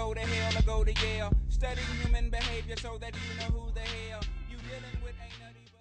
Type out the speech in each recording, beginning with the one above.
go to hell or go to Yale. Studying human behavior so that you know who the hell you dealing with ain't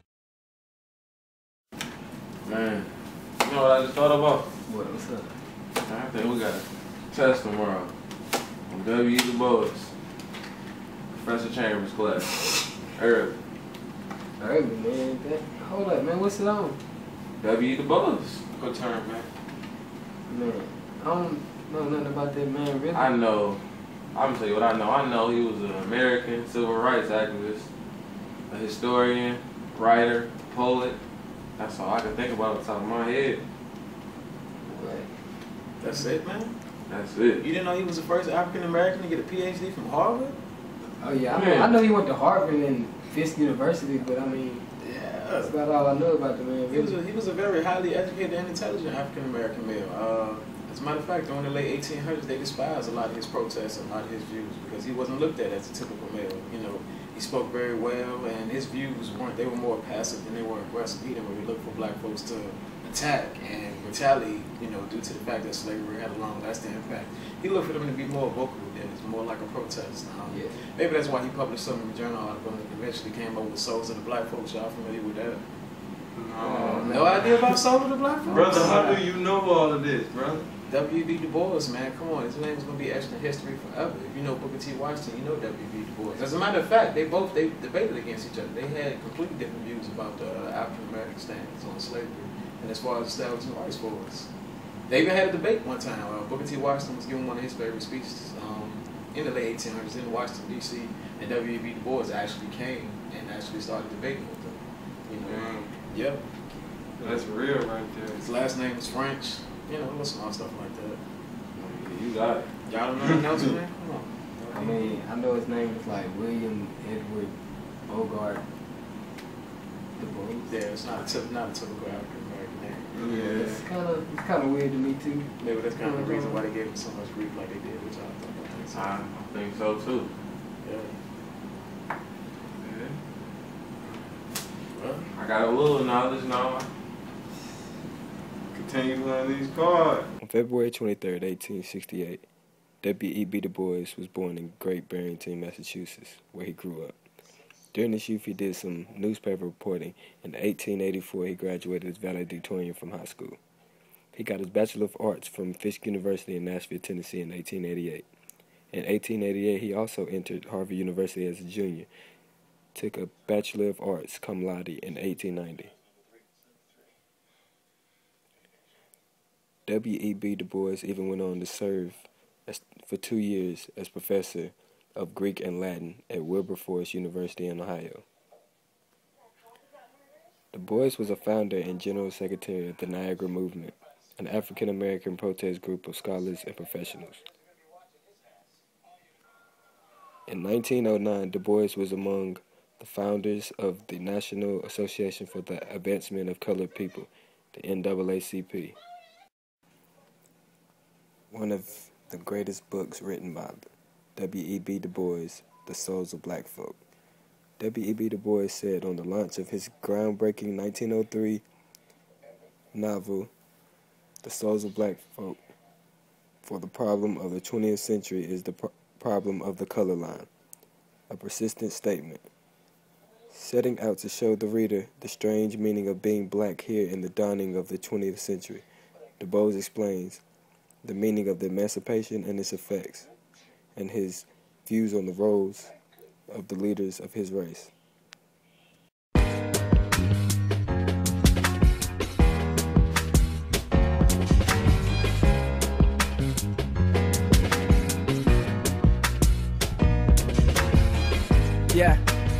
nothing but... Man, you know what I just thought about? What's up? I think we got a test tomorrow on E B Dubois. Professor Chambers class. Early. Early, man. Hold up, man. What's it on? E B Dubois. Good term, man. Man, I don't know nothing about that man, really. I know. I'm gonna tell you what I know. I know he was an American civil rights activist, a historian, writer, poet. That's all I can think about off the top of my head. Right. That's it, man? That's it. You didn't know he was the first African American to get a PhD from Harvard? Oh, yeah. I know he went to Harvard and Fisk University, but I mean, yeah, that's about all I know about the man. He was a very highly educated and intelligent African American male. As a matter of fact, during the late 1800s, they despised a lot of his protests and a lot of his views because he wasn't looked at as a typical male. You know, he spoke very well, and his views they were more passive than they were aggressive. He didn't really look for black folks to attack and retaliate, you know, due to the fact that slavery had a long-lasting impact. He looked for them to be more vocal than it's more like a protest. Yeah. Maybe that's why he published some in the journal article and eventually came up with Souls of the Black Folks. Y'all familiar with that? No idea about Souls of the Black Folks? Brother, how do you know all of this, brother? E B Dubois, man, come on, his name is going to be etched in history forever. If you know Booker T. Washington, you know E B Dubois. As a matter of fact, they debated against each other. They had completely different views about the African-American stance on slavery and as far as establishing rights for us. They even had a debate one time. Booker T. Washington was giving one of his favorite speeches in the late 1800s in Washington, D.C., and E B Dubois actually came and actually started debating with them. You know, Yep. That's real right there. His last name is French. You know, little small stuff like that. You got it. Y'all don't know anything else, man? Come on. I mean, I know his name is like William Edward Bogart Dubois. Yeah, it's not a typical African American name. Yeah, it's kind of weird to me too. Maybe that's kind of the reason why they gave him so much grief like they did, which I think so too. Yeah. Well, I got a little knowledge now. Continue playing these cards. On February 23, 1868, E B Dubois was born in Great Barrington, Massachusetts, where he grew up. During his youth, he did some newspaper reporting. In 1884, he graduated as valedictorian from high school. He got his Bachelor of Arts from Fisk University in Nashville, Tennessee in 1888. In 1888, he also entered Harvard University as a junior, took a Bachelor of Arts cum laude in 1890. E B Dubois even went on to serve for 2 years as professor of Greek and Latin at Wilberforce University in Ohio. Dubois was a founder and general secretary of the Niagara Movement, an African-American protest group of scholars and professionals. In 1909, Dubois was among the founders of the National Association for the Advancement of Colored People, the NAACP. One of the greatest books written by E B Dubois, The Souls of Black Folk. E B Dubois said on the launch of his groundbreaking 1903 novel, The Souls of Black Folk, for the problem of the 20th century is the problem of the color line, a persistent statement, setting out to show the reader the strange meaning of being black here in the dawning of the 20th century. Dubois explains the meaning of the emancipation and its effects, and his views on the roles of the leaders of his race. Yeah.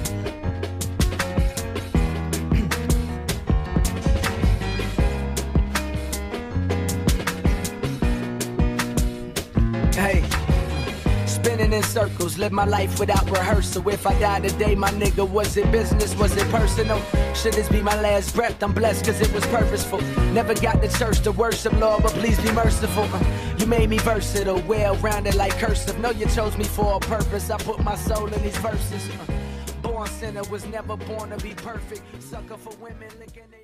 Hey, spinning in circles, live my life without rehearsal. If I die today, my nigga, was it business, was it personal? Should this be my last breath? I'm blessed cause it was purposeful. Never got to church to worship, Lord, but please be merciful. You made me versatile, well-rounded like cursive. Know you chose me for a purpose, I put my soul in these verses. Born sinner, was never born to be perfect. Sucker for women, licking they